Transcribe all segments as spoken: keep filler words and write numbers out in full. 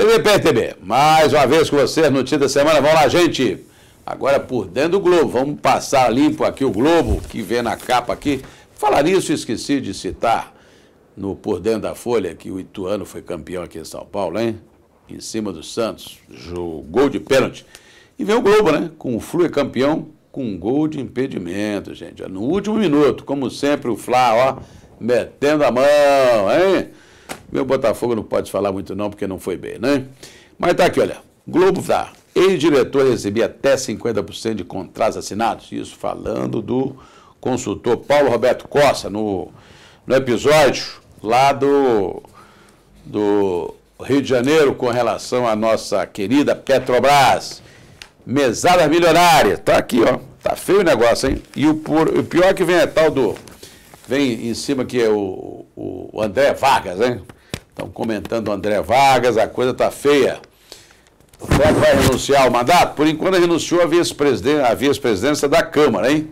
T V P R T B, mais uma vez com vocês, notícia da semana. Vamos lá, gente. Agora por dentro do Globo. Vamos passar limpo aqui o Globo, que vem na capa aqui. Falar nisso, esqueci de citar no Por Dentro da Folha, que o Ituano foi campeão aqui em São Paulo, hein? Em cima do Santos, gol de pênalti. E vem o Globo, né? Com o Flu campeão, com um gol de impedimento, gente. No último minuto, como sempre, o Fla, ó, metendo a mão, hein? Meu Botafogo não pode falar muito não, porque não foi bem, né? Mas tá aqui, olha. Globo tá. Ex-diretor recebia até cinquenta por cento de contratos assinados. Isso falando do consultor Paulo Roberto Costa, no, no episódio lá do, do Rio de Janeiro, com relação à nossa querida Petrobras. Mesada milionária. Tá aqui, ó. Tá feio o negócio, hein? E o, por, o pior que vem é tal do... Vem em cima que é o, o André Vargas, hein? Estão comentando o André Vargas, a coisa tá feia. Será que vai renunciar ao mandato? Por enquanto renunciou a vice-presidência, a vice-presidência da Câmara, hein?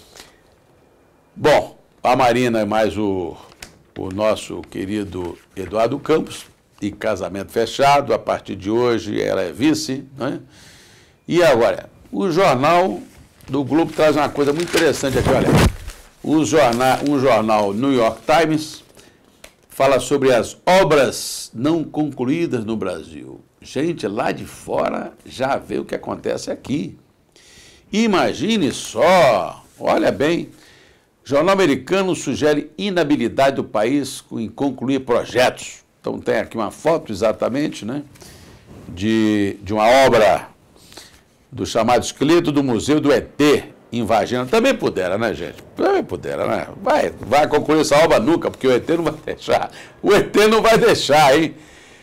Bom, a Marina mais o, o nosso querido Eduardo Campos, e casamento fechado, a partir de hoje ela é vice, né? E agora, o jornal do Globo traz uma coisa muito interessante aqui, olha. O jornal, um jornal New York Times fala sobre as obras não concluídas no Brasil. Gente, lá de fora já vê o que acontece aqui. Imagine só, olha bem, jornal americano sugere inabilidade do país em concluir projetos. Então tem aqui uma foto exatamente, né, de, de uma obra do chamado esqueleto do Museu do E T, em Varginha. Também pudera, né, gente? Também pudera, né? Vai, vai concluir essa obra nunca, porque o E T não vai deixar. O E T não vai deixar, hein?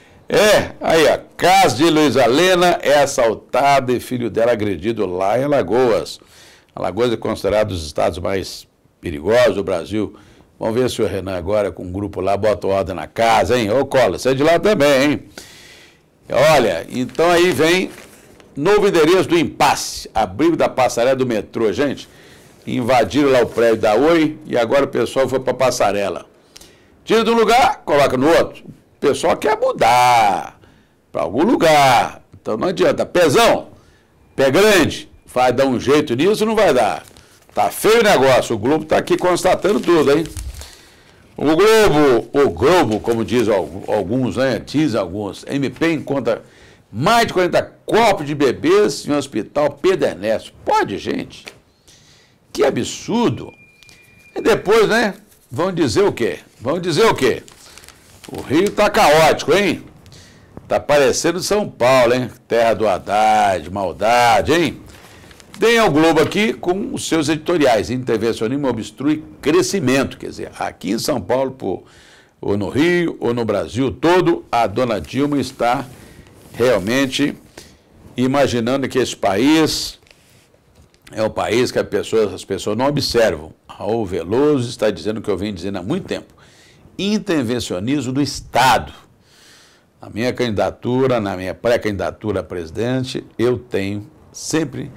É, aí, ó, casa de Luísa Lena é assaltada e filho dela agredido lá em Alagoas. Alagoas é considerado um dos estados mais perigosos do Brasil. Vamos ver se o Renan agora, com um grupo lá, bota ordem na casa, hein? Ô, Cola, você é de lá também, hein? Olha, então aí vem... Novo endereço do impasse, abrigo da passarela do metrô, gente. Invadiram lá o prédio da Oi e agora o pessoal foi para a passarela. Tira de um lugar, coloca no outro. O pessoal quer mudar para algum lugar. Então não adianta. Pezão, pé grande, vai dar um jeito nisso, não vai dar. Tá feio o negócio. O Globo tá aqui constatando tudo, hein? O Globo, o Globo, como diz alguns, né? Diz alguns, M P encontra mais de quarenta corpos de bebês em um hospital Pedro Ernesto. Pode, gente? Que absurdo. E depois, né, vão dizer o quê? Vão dizer o quê? O Rio tá caótico, hein? Tá parecendo São Paulo, hein? Terra do Haddad, maldade, hein? Tem ao Globo aqui com os seus editoriais. Intervencionismo obstrui crescimento. Quer dizer, aqui em São Paulo, por, ou no Rio, ou no Brasil todo, a dona Dilma está... realmente imaginando que esse país é um país que as pessoas, as pessoas não observam. Raul Veloso está dizendo o que eu venho dizendo há muito tempo. Intervencionismo do Estado. Na minha candidatura, na minha pré-candidatura a presidente, eu tenho sempre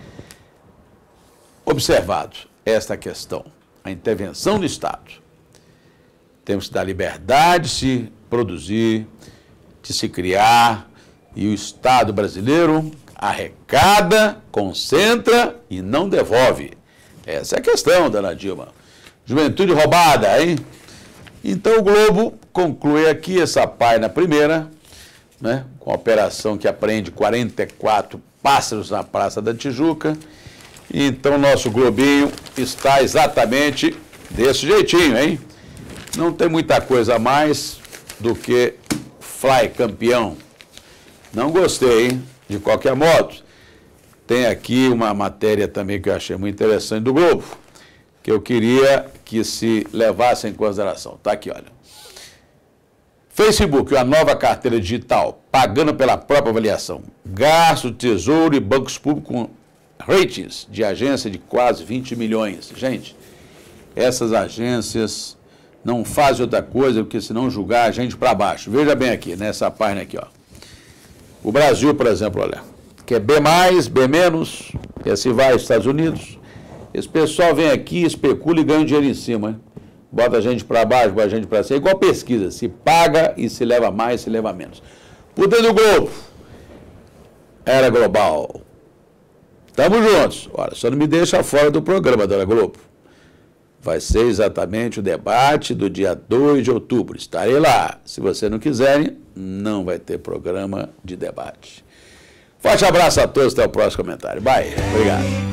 observado esta questão, a intervenção do Estado. Temos que dar liberdade de se produzir, de se criar. E o Estado brasileiro arrecada, concentra e não devolve. Essa é a questão, dona Dilma. Juventude roubada, hein? Então o Globo conclui aqui essa página primeira, né, com a operação que apreende quarenta e quatro pássaros na Praça da Tijuca. Então nosso Globinho está exatamente desse jeitinho, hein? Não tem muita coisa a mais do que Fly campeão. Não gostei, hein? De qualquer modo, tem aqui uma matéria também que eu achei muito interessante do Globo, que eu queria que se levasse em consideração. Está aqui, olha. Facebook, uma nova carteira digital, pagando pela própria avaliação. Gasto, Tesouro e bancos públicos com ratings de agência de quase vinte milhões. Gente, essas agências não fazem outra coisa do que se não julgar a gente para baixo. Veja bem aqui, nessa página aqui, ó. O Brasil, por exemplo, olha, que é B mais, B menos, e assim vai, Estados Unidos. Esse pessoal vem aqui, especula e ganha dinheiro em cima, hein? Bota a gente para baixo, bota a gente para cima. É igual pesquisa, se paga e se leva mais, se leva menos. Poder do Globo. Era Global. Tamo juntos. Olha, só não me deixa fora do programa, dona Globo. Vai ser exatamente o debate do dia dois de outubro. Estarei lá. Se vocês não quiserem, não vai ter programa de debate. Forte abraço a todos. Até o próximo comentário. Bye. Obrigado.